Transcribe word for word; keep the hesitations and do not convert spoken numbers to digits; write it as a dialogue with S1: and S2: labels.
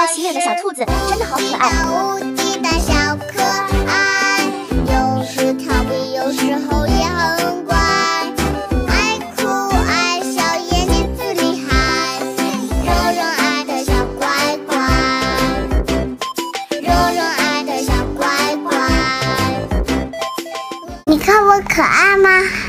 S1: 洗脸的小兔子，真的好可爱。
S2: 无忌的小可爱，有时调皮，有时候也很乖，爱哭爱笑，眼睛最厉害，惹人爱的小乖乖，惹人爱的小乖乖。你看我可爱吗？